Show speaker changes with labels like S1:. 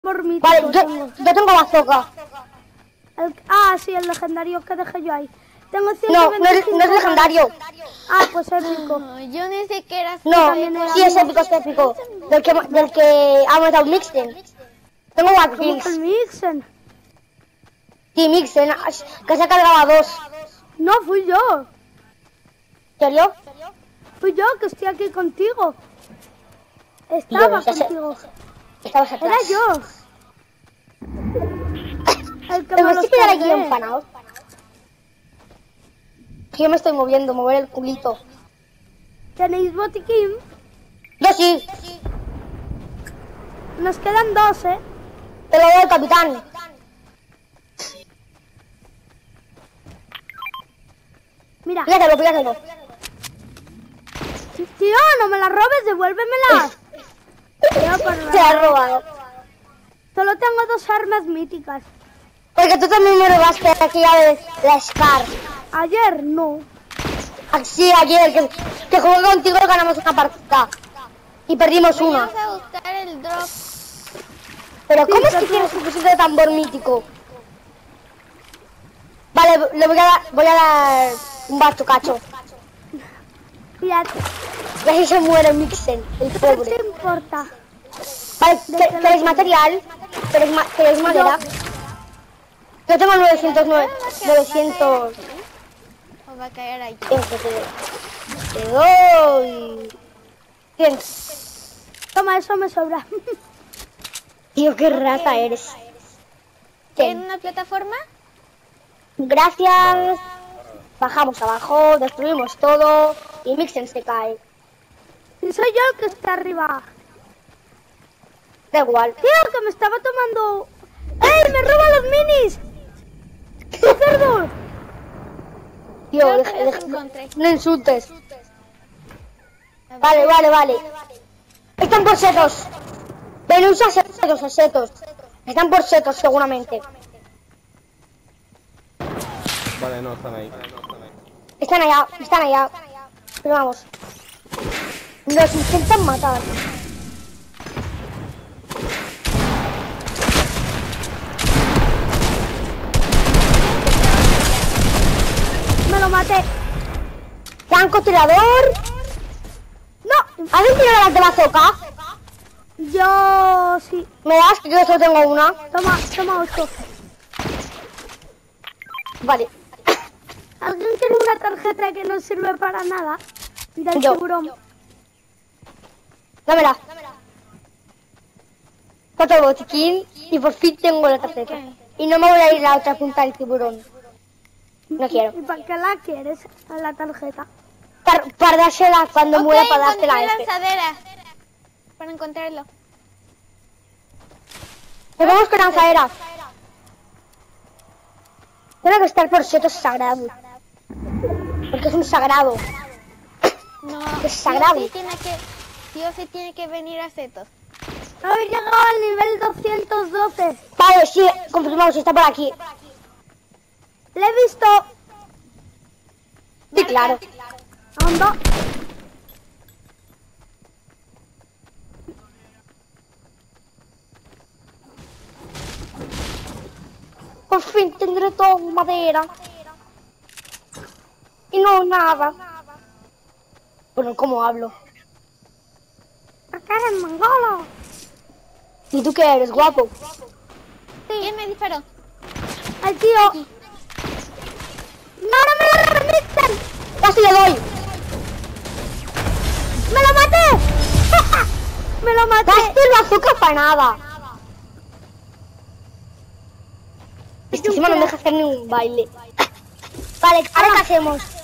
S1: Mormito,
S2: Vale, yo tengo bazooka.
S1: Sí, el legendario que dejé yo ahí. Tengo
S2: No,
S1: 125.
S2: no es legendario.
S1: Pues épico.
S3: Yo ni siquiera sé.
S2: No,
S1: era
S2: sí es épico. Del que ha matado Mixen. Tengo
S1: ¿Cómo
S2: Watkins.
S1: que el Mixen?
S2: Sí, Mixen, que se ha cargado a 2.
S1: No, fui yo.
S2: ¿En serio?
S1: Fui yo que estoy aquí contigo. Estaba contigo.
S2: Estabas atrás.
S1: Era yo. El que
S2: Pero
S1: me
S2: me
S1: los
S2: estoy quedando aquí
S1: cargué.
S2: empanado. Yo me estoy mover el culito.
S1: ¿Tenéis botiquín?
S2: Yo sí,
S1: Nos quedan 2,
S2: te lo doy al capitán.
S1: Mira.
S2: Pídatelo.
S1: Tío, no me la robes, devuélvemela. Tío, por
S2: Te la has robado.
S1: Solo tengo 2 armas míticas.
S2: Porque tú también me robaste aquella vez la Scar.
S1: Ayer no.
S2: Sí, ayer que jugué contigo y ganamos una partida. Y perdimos una.
S3: Vamos a buscar el drop.
S2: Pero ¿cómo es que
S1: pero-
S2: tienes un fusil de tambor mítico? Vale, le voy a dar un bachucacho.
S1: Mira,
S2: Y así se muere Mixen, el
S1: ¿qué
S2: pobre.
S1: te importa?
S2: Vale, ¿queréis material? ¿Queréis madera? Yo tengo 900...
S3: O va a caer ahí.
S2: Te doy... 100.
S1: Toma, eso me sobra.
S2: Tío, qué rata eres.
S3: ¿En una plataforma?
S2: Gracias. Bajamos abajo, destruimos todo y Mixen se cae.
S1: Y soy yo el que está arriba.
S2: Da igual.
S1: Tío, que me estaba tomando... ¡Ey, me roban los minis! ¡Qué cerdo!
S2: Tío,
S3: Creo que los encontré.
S2: no insultes.
S3: A ver.
S2: Vale. Están por setos. Ven, usa setos. Están por setos seguramente.
S4: Vale, no, están ahí.
S2: Están allá. Pero vamos. Nos intentan matar.
S1: Me lo maté.
S2: Francotirador.
S1: No,
S2: ¿Alguien tiene balas de bazooka?
S1: yo sí.
S2: ¿Me das? Que yo solo tengo una.
S1: Toma 8.
S2: Vale.
S1: ¿Alguien tiene una tarjeta que no sirve para nada? Del
S2: Yo.
S1: tiburón.
S2: Dámela. Foto el botiquín y por fin tengo la tarjeta. Y no me voy a ir a la otra punta del tiburón. No quiero.
S1: ¿Y para qué la quieres? A la tarjeta.
S2: Para dársela cuando
S3: Ok,
S2: muera, para dársela a
S3: encontré
S2: este.
S3: lanzadera. Para encontrarlo.
S2: Nos vamos con lanzadera. Tiene que estar por setos sagrado. Porque es un sagrado.
S3: No,
S2: Es sagrado.
S3: sí o sí tiene que venir a Setos.
S1: He llegado al nivel 212.
S2: Vale, sí, confirmamos, está por aquí.
S1: Le he visto.
S2: Sí, claro.
S1: Anda.
S2: Por fin tendré todo madera. Y no nada. Bueno, ¿cómo hablo?
S1: Acá eres mongolo.
S2: ¿Y tú qué eres, guapo?
S3: ¿Quién me disparó?
S1: Al tío. ¡No me lo remiten!
S2: ¡Casi le doy!
S1: ¡Me lo maté! ¡Me lo maté!
S2: ¡Gaste el bazooka para nada! Encima no me deja hacer ni un baile. Vale, ¿ahora qué hacemos?